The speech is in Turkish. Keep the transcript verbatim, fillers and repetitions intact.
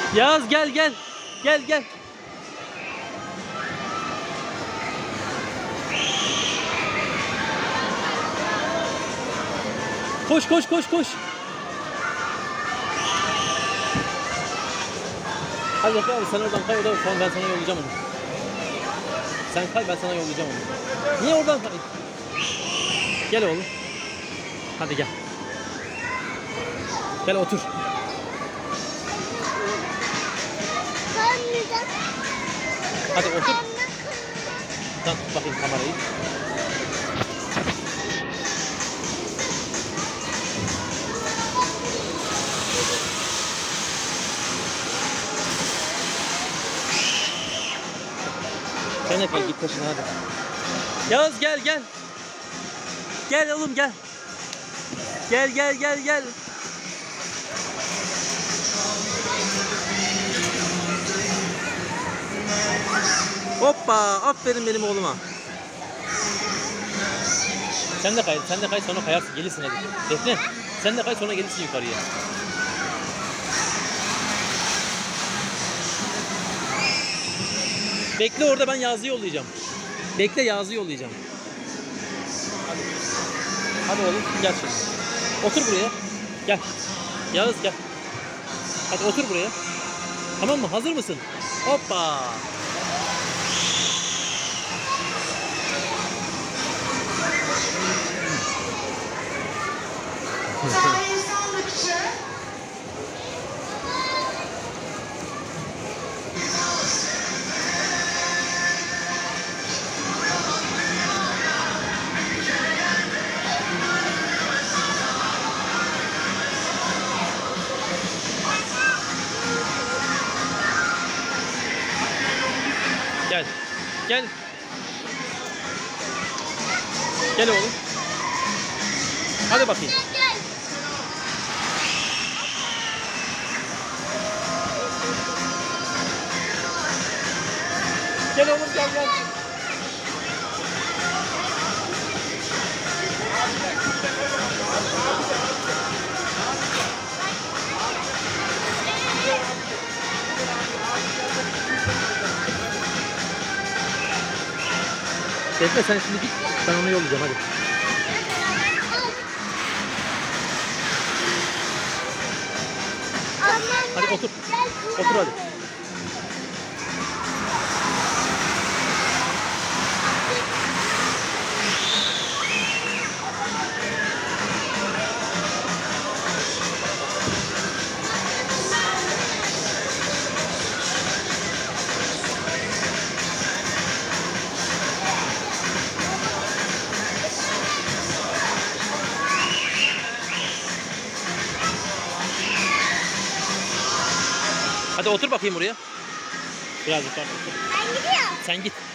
Yağız gel gel. Gel gel. Koş koş koş koş. Hadi Efe abi sen oradan kay, oradan ben sana yollayacağım onu. Sen kay, ben sana yollayacağım onu. Niye oradan kay? Gel oğlum. Hadi gel. Gel otur. Hadi otur. Sen tut bakayım kamerayı. Sen Efe git taşına hadi. Yağız gel gel. Gel oğlum gel. Gel gel gel gel. Hoppa, aferin benim oğluma. Sen de kay, sen de kay sonra kayarsın, gelirsin hadi. Defne, sen de kay sonra gelirsin yukarıya. Bekle orada, ben Yağız'ı yollayacağım. Bekle, Yağız'ı yollayacağım. Hadi. Hadi oğlum gel şimdi. Otur buraya. Gel. Yağız gel. Hadi otur buraya. Tamam mı? Hazır mısın? Hoppa. Gel. Gel. Gel oğlum. Hadi bakayım. Gel oğlum gel gel. Defne sen şimdi git, ben onu yollayacağım hadi. Hadi otur. Otur hadi. Hadi otur bakayım buraya. Biraz yukarı otur. Ben gidiyorum. Sen git.